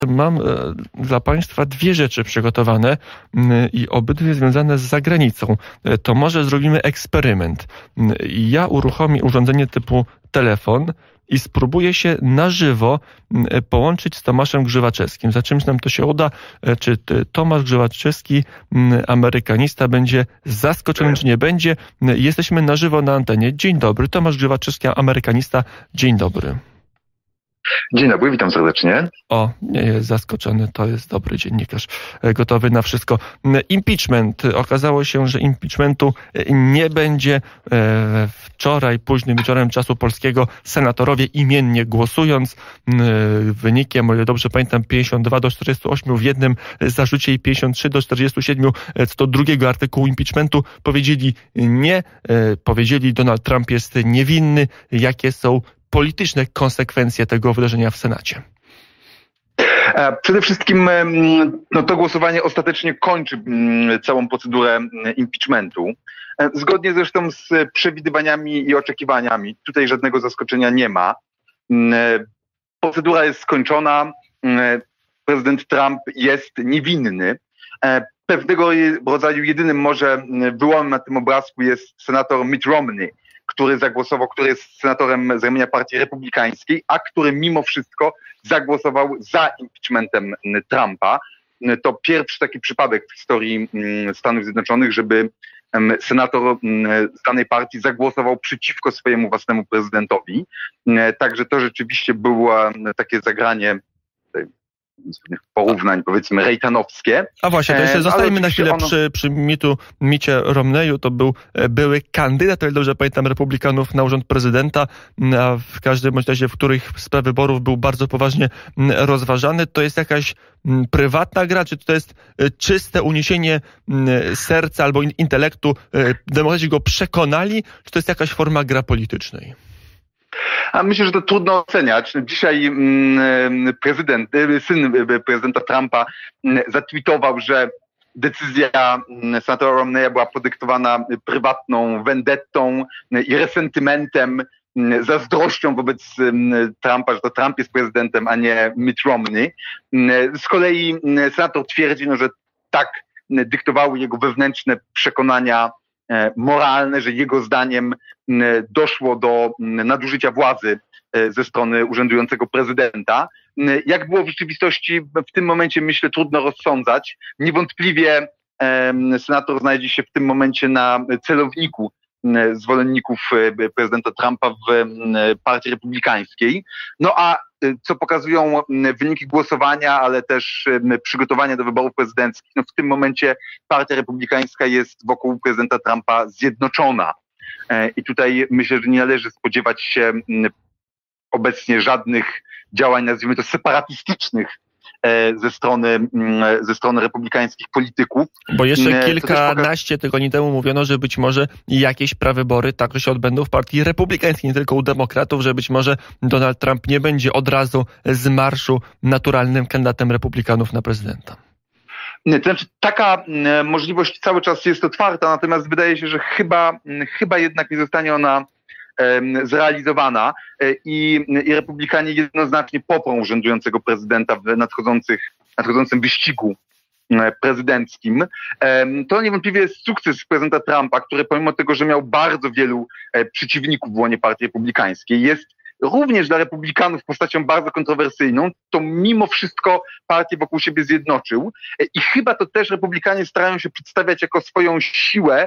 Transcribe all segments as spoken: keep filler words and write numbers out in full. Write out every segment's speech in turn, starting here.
Mam dla Państwa dwie rzeczy przygotowane i obydwie związane z zagranicą. To może zrobimy eksperyment. Ja uruchomię urządzenie typu telefon i spróbuję się na żywo połączyć z Tomaszem Grzywaczewskim. Za czymś nam to się uda. Czy Tomasz Grzywaczewski, amerykanista, będzie zaskoczony, czy nie będzie? Jesteśmy na żywo na antenie. Dzień dobry. Tomasz Grzywaczewski, amerykanista. Dzień dobry. Dzień dobry, witam serdecznie. O, nie jest zaskoczony, to jest dobry dziennikarz, gotowy na wszystko. Impeachment. Okazało się, że impeachmentu nie będzie. Wczoraj, późnym wieczorem czasu polskiego, senatorowie imiennie głosując, wynikiem, o ile dobrze pamiętam, pięćdziesiąt dwa do czterdziestu ośmiu w jednym zarzucie i pięćdziesiąt trzy do czterdziestu siedmiu co do drugiego artykułu impeachmentu, powiedzieli nie, powiedzieli Donald Trump jest niewinny. Jakie są polityczne konsekwencje tego wydarzenia w Senacie? Przede wszystkim no, to głosowanie ostatecznie kończy całą procedurę impeachmentu. Zgodnie zresztą z przewidywaniami i oczekiwaniami. Tutaj żadnego zaskoczenia nie ma. Procedura jest skończona. Prezydent Trump jest niewinny. Pewnego rodzaju jedynym może wyłomem na tym obrazku jest senator Mitt Romney, który zagłosował, który jest senatorem z ramienia Partii Republikańskiej, a który mimo wszystko zagłosował za impeachmentem Trumpa. To pierwszy taki przypadek w historii Stanów Zjednoczonych, żeby senator z danej partii zagłosował przeciwko swojemu własnemu prezydentowi. Także to rzeczywiście było takie zagranie porównań, powiedzmy, rejtanowskie. A właśnie, to jeszcze zostajemy na chwilę ono... przy, przy mitu, micie Romneyu. To był były kandydat, o ile dobrze pamiętam, republikanów na urząd prezydenta, a w każdym bądź razie, w których spraw wyborów był bardzo poważnie rozważany. To jest jakaś prywatna gra, czy to jest czyste uniesienie serca albo intelektu? Demokraci go przekonali, czy to jest jakaś forma gra politycznej? A myślę, że to trudno oceniać. Dzisiaj prezydent, syn prezydenta Trumpa zatweetował, że decyzja senatora Romneya była podyktowana prywatną vendettą i resentymentem, zazdrością wobec Trumpa, że to Trump jest prezydentem, a nie Mitt Romney. Z kolei senator twierdzi, no, że tak dyktowały jego wewnętrzne przekonania moralne, że jego zdaniem doszło do nadużycia władzy ze strony urzędującego prezydenta. Jak było w rzeczywistości, w tym momencie, myślę, trudno rozsądzać. Niewątpliwie senator znajdzie się w tym momencie na celowniku zwolenników prezydenta Trumpa w Partii Republikańskiej. No a co pokazują wyniki głosowania, ale też przygotowania do wyborów prezydenckich, no w tym momencie Partia Republikańska jest wokół prezydenta Trumpa zjednoczona. I tutaj myślę, że nie należy spodziewać się obecnie żadnych działań, nazwijmy to separatystycznych, ze strony, ze strony republikańskich polityków. Bo jeszcze kilkanaście tygodni temu mówiono, że być może jakieś prawybory także się odbędą w Partii Republikańskiej, nie tylko u demokratów, że być może Donald Trump nie będzie od razu z marszu naturalnym kandydatem republikanów na prezydenta. Nie, to znaczy taka możliwość cały czas jest otwarta, natomiast wydaje się, że chyba, chyba jednak nie zostanie ona zrealizowana i, i republikanie jednoznacznie poprą urzędującego prezydenta w nadchodzących, nadchodzącym wyścigu prezydenckim. To niewątpliwie jest sukces prezydenta Trumpa, który pomimo tego, że miał bardzo wielu przeciwników w łonie Partii Republikańskiej, jest również dla republikanów postacią bardzo kontrowersyjną, to mimo wszystko partię wokół siebie zjednoczył i chyba to też republikanie starają się przedstawiać jako swoją siłę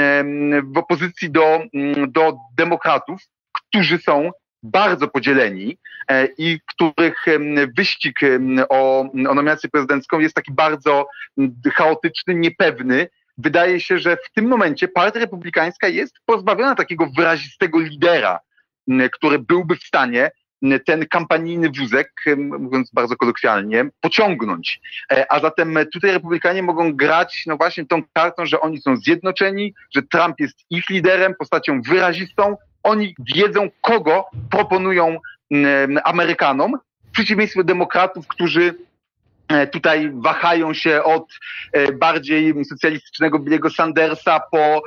w opozycji do, do demokratów, którzy są bardzo podzieleni i których wyścig o, o nominację prezydencką jest taki bardzo chaotyczny, niepewny. Wydaje się, że w tym momencie Partia Republikańska jest pozbawiona takiego wyrazistego lidera, który byłby w stanie ten kampanijny wózek, mówiąc bardzo kolokwialnie, pociągnąć. A zatem tutaj republikanie mogą grać no właśnie tą kartą, że oni są zjednoczeni, że Trump jest ich liderem, postacią wyrazistą. Oni wiedzą, kogo proponują Amerykanom, w przeciwieństwie do demokratów, którzy tutaj wahają się od bardziej socjalistycznego Billy'ego Sandersa po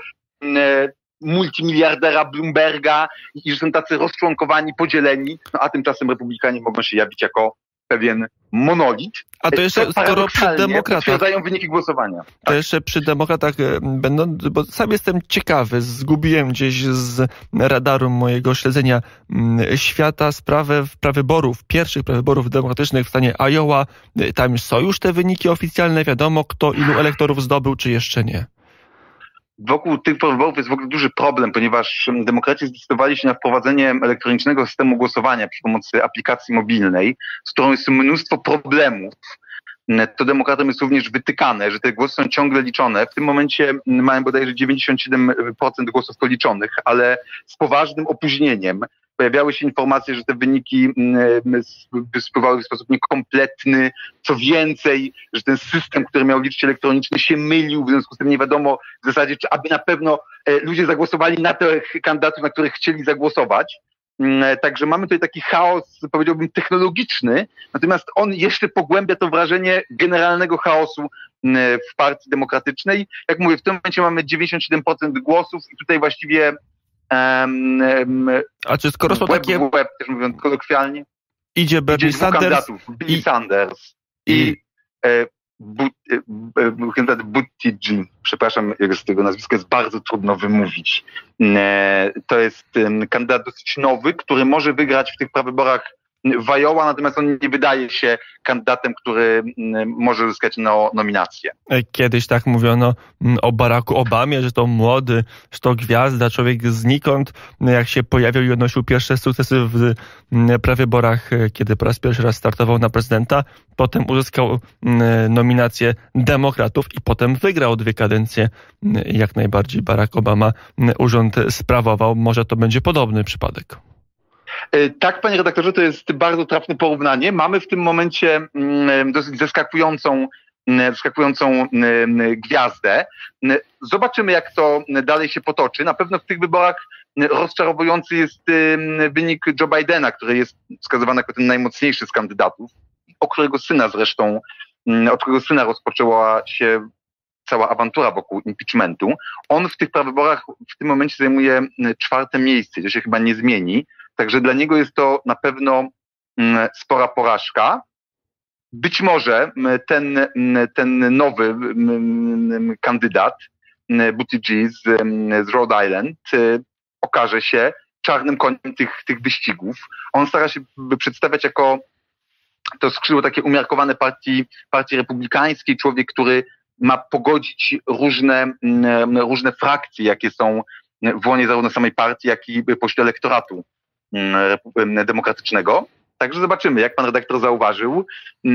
multimiliardera Bloomberga i że są tacy rozczłonkowani, podzieleni, no a tymczasem republikanie mogą się jawić jako pewien monolit. A to jeszcze, skoro przy demokratach... potwierdzają wyniki głosowania. To tak. jeszcze przy demokratach będą, bo sam jestem ciekawy, zgubiłem gdzieś z radaru mojego śledzenia świata sprawę prawyborów, pierwszych prawyborów demokratycznych w stanie Iowa. Tam są już te wyniki oficjalne, wiadomo kto ilu elektorów zdobył, czy jeszcze nie? Wokół tych wyborów jest w ogóle duży problem, ponieważ demokraci zdecydowali się na wprowadzenie elektronicznego systemu głosowania przy pomocy aplikacji mobilnej, z którą jest mnóstwo problemów. To demokratom jest również wytykane, że te głosy są ciągle liczone. W tym momencie mają bodajże dziewięćdziesiąt siedem procent głosów policzonych, ale z poważnym opóźnieniem. Pojawiały się informacje, że te wyniki spływały w sposób niekompletny. Co więcej, że ten system, który miał liczyć elektronicznie, się mylił. W związku z tym nie wiadomo w zasadzie, czy aby na pewno ludzie zagłosowali na tych kandydatów, na których chcieli zagłosować. Także mamy tutaj taki chaos, powiedziałbym, technologiczny, natomiast on jeszcze pogłębia to wrażenie generalnego chaosu w Partii Demokratycznej. Jak mówię, w tym momencie mamy dziewięćdziesiąt siedem procent głosów i tutaj właściwie um, um, A czy skoro są web, takie... web, też mówiąc kolokwialnie, idzie Bernie idzie dwóch Sanders kandydatów, Billy i... Sanders i, i e, But, e, kandydat Buttigieg, przepraszam, z tego nazwiska jest bardzo trudno wymówić. E, to jest e, kandydat dosyć nowy, który może wygrać w tych prawyborach w Iowa, natomiast on nie wydaje się kandydatem, który m, może uzyskać no, nominację. Kiedyś tak mówiono o Baracku Obamie, że to młody, że to gwiazda, człowiek znikąd. Jak się pojawił i odnosił pierwsze sukcesy w prawyborach, kiedy po raz pierwszy raz startował na prezydenta, potem uzyskał nominację demokratów i potem wygrał dwie kadencje. Jak najbardziej Barack Obama urząd sprawował. Może to będzie podobny przypadek. Tak, panie redaktorze, to jest bardzo trafne porównanie. Mamy w tym momencie dosyć zaskakującą, zaskakującą gwiazdę. Zobaczymy, jak to dalej się potoczy. Na pewno w tych wyborach rozczarowujący jest wynik Joe Bidena, który jest wskazywany jako ten najmocniejszy z kandydatów, o którego syna zresztą, od którego syna rozpoczęła się cała awantura wokół impeachmentu. On w tych prawyborach w tym momencie zajmuje czwarte miejsce, to się chyba nie zmieni. Także dla niego jest to na pewno spora porażka. Być może ten, ten nowy kandydat, Buttigieg z, z Rhode Island, okaże się czarnym koniem tych, tych wyścigów. On stara się przedstawiać jako to skrzydło takie umiarkowane partii, partii republikańskiej, człowiek, który ma pogodzić różne, różne frakcje, jakie są w łonie zarówno samej partii, jak i pośród elektoratu demokratycznego. Także zobaczymy, jak pan redaktor zauważył,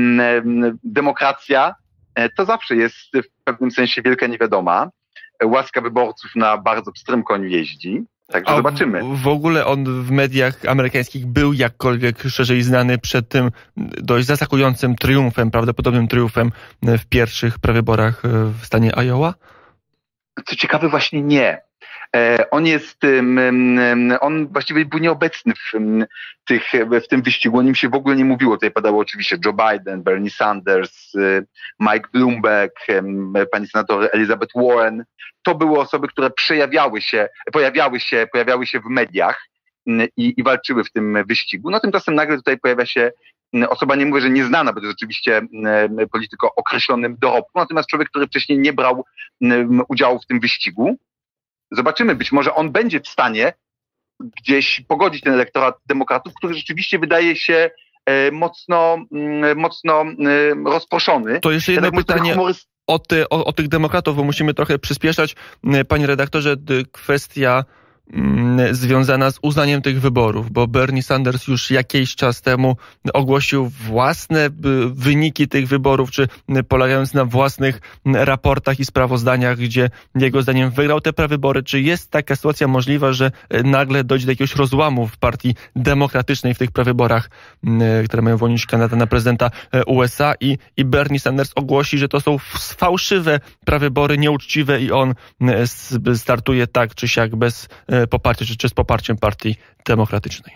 demokracja to zawsze jest w pewnym sensie wielka niewiadoma. Łaska wyborców na bardzo pstrym koniu jeździ. Także A zobaczymy. W, w ogóle on w mediach amerykańskich był jakkolwiek szerzej znany przed tym dość zaskakującym triumfem, prawdopodobnym triumfem w pierwszych prawyborach w stanie Iowa? Co ciekawe, właśnie nie. On jest, on właściwie był nieobecny w, tych, w tym wyścigu, o nim się w ogóle nie mówiło. Tutaj padało oczywiście Joe Biden, Bernie Sanders, Mike Bloomberg, pani senator Elizabeth Warren. To były osoby, które przejawiały się, pojawiały się, pojawiały się w mediach i, i walczyły w tym wyścigu. No tymczasem nagle tutaj pojawia się osoba, nie mówię, że nieznana, bo to jest oczywiście polityk o określonym dorobku, natomiast człowiek, który wcześniej nie brał udziału w tym wyścigu. Zobaczymy, być może on będzie w stanie gdzieś pogodzić ten elektorat demokratów, który rzeczywiście wydaje się e, mocno, m, mocno e, rozproszony. To jeszcze jedno pytanie humoryst... o, ty, o, o tych demokratów, bo musimy trochę przyspieszać. Panie redaktorze, kwestia związana z uznaniem tych wyborów, bo Bernie Sanders już jakiś czas temu ogłosił własne wyniki tych wyborów, czy polegając na własnych raportach i sprawozdaniach, gdzie jego zdaniem wygrał te prawybory. Czy jest taka sytuacja możliwa, że nagle dojdzie do jakiegoś rozłamu w partii demokratycznej w tych prawyborach, które mają wyłonić kandydata na prezydenta U S A i, i Bernie Sanders ogłosi, że to są fałszywe prawybory, nieuczciwe i on startuje tak czy siak bez poparcia, czy, czy z poparciem Partii Demokratycznej?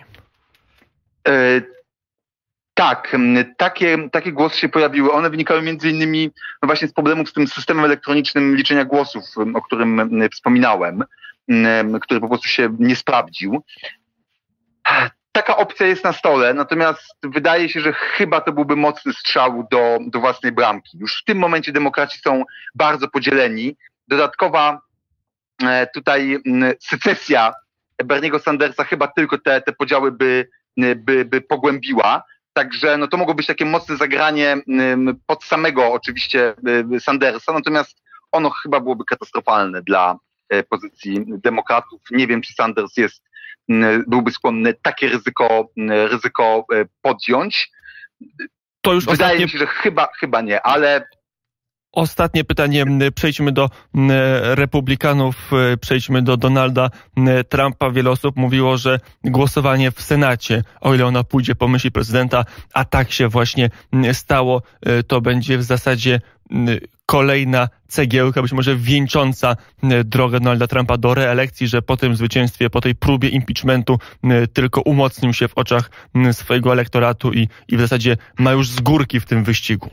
E, tak, takie, takie głosy się pojawiły. One wynikały między innymi no właśnie z problemów z tym systemem elektronicznym liczenia głosów, o którym wspominałem, który po prostu się nie sprawdził. taka opcja jest na stole, natomiast wydaje się, że chyba to byłby mocny strzał do, do własnej bramki. Już w tym momencie demokraci są bardzo podzieleni. Dodatkowa e, tutaj m, secesja Berniego Sandersa chyba tylko te, te podziały by, by, by pogłębiła. Także no to mogło być takie mocne zagranie m, pod samego oczywiście y, Sandersa, natomiast ono chyba byłoby katastrofalne dla e, pozycji demokratów. Nie wiem, czy Sanders jest byłby skłonny takie ryzyko, ryzyko podjąć. To już Wydaje ostatnie... mi się, że chyba, chyba nie, ale... Ostatnie pytanie. Przejdźmy do republikanów, przejdźmy do Donalda Trumpa. Wiele osób mówiło, że głosowanie w Senacie, o ile ona pójdzie po myśli prezydenta, a tak się właśnie stało, to będzie w zasadzie kolejna cegiełka, być może wieńcząca drogę Donalda Trumpa do reelekcji, że po tym zwycięstwie, po tej próbie impeachmentu tylko umocnił się w oczach swojego elektoratu i, i w zasadzie ma już z górki w tym wyścigu.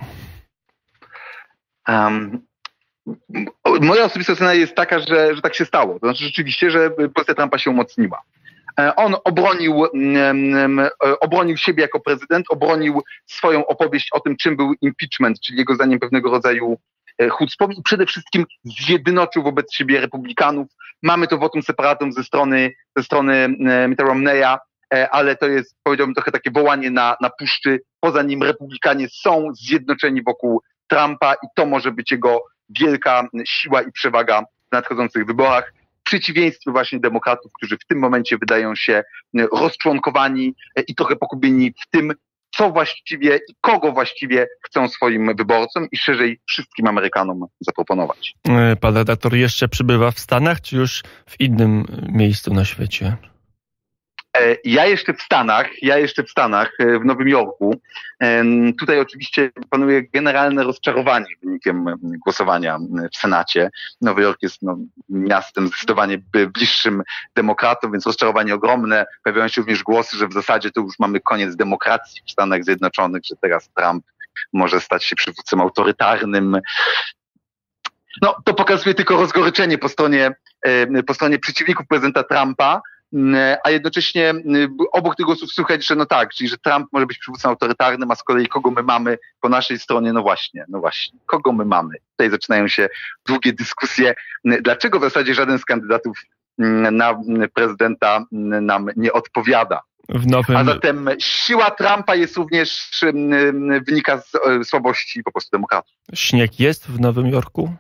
Um, moja osobista ocena jest taka, że, że tak się stało. To znaczy rzeczywiście, że pozycja Trumpa się umocniła. On obronił, um, obronił siebie jako prezydent, obronił swoją opowieść o tym, czym był impeachment, czyli jego zdaniem pewnego rodzaju chucpą i przede wszystkim zjednoczył wobec siebie republikanów. Mamy to votum separatum ze strony, ze strony Mitta Romneya, ale to jest, powiedziałbym, trochę takie wołanie na, na puszczy. Poza nim republikanie są zjednoczeni wokół Trumpa i to może być jego wielka siła i przewaga w nadchodzących wyborach. W przeciwieństwie właśnie demokratów, którzy w tym momencie wydają się rozczłonkowani i trochę pogubieni w tym, co właściwie i kogo właściwie chcą swoim wyborcom i szerzej wszystkim Amerykanom zaproponować. Pan redaktor jeszcze przybywa w Stanach, czy już w innym miejscu na świecie? Ja jeszcze w Stanach, ja jeszcze w Stanach, w Nowym Jorku. Tutaj oczywiście panuje generalne rozczarowanie wynikiem głosowania w Senacie. Nowy Jork jest no, miastem zdecydowanie bliższym demokratom, więc rozczarowanie ogromne. Pojawiają się również głosy, że w zasadzie to już mamy koniec demokracji w Stanach Zjednoczonych, że teraz Trump może stać się przywódcą autorytarnym. No, to pokazuje tylko rozgoryczenie po stronie, po stronie przeciwników prezydenta Trumpa, a jednocześnie obok tych głosów słychać, że no tak, czyli że Trump może być przywódcą autorytarnym, a z kolei kogo my mamy po naszej stronie? No właśnie, no właśnie, kogo my mamy? Tutaj zaczynają się długie dyskusje. Dlaczego w zasadzie żaden z kandydatów na prezydenta nam nie odpowiada? W nowym... A zatem siła Trumpa jest również, wynika z słabości po prostu demokratów. Śnieg jest w Nowym Jorku?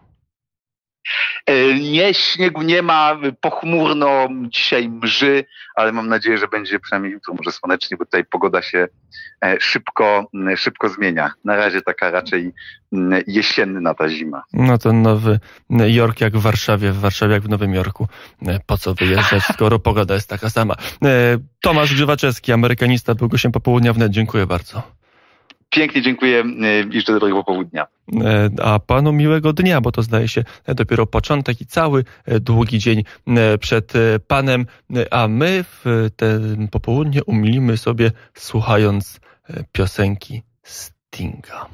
Nie, śniegu nie ma, pochmurno, dzisiaj mrzy, ale mam nadzieję, że będzie przynajmniej jutro może słonecznie, bo tutaj pogoda się szybko, szybko zmienia. Na razie taka raczej jesienna ta zima. No to Nowy Jork jak w Warszawie, w Warszawie jak w Nowym Jorku. Po co wyjeżdżać, skoro pogoda jest taka sama. Tomasz Grzywaczewski, amerykanista, był gościem Popołudnia Wnet. Dziękuję bardzo. Pięknie dziękuję i życzę dobrego popołudnia. A panu miłego dnia, bo to zdaje się dopiero początek i cały długi dzień przed panem, a my w tym popołudnie umilimy sobie słuchając piosenki Stinga.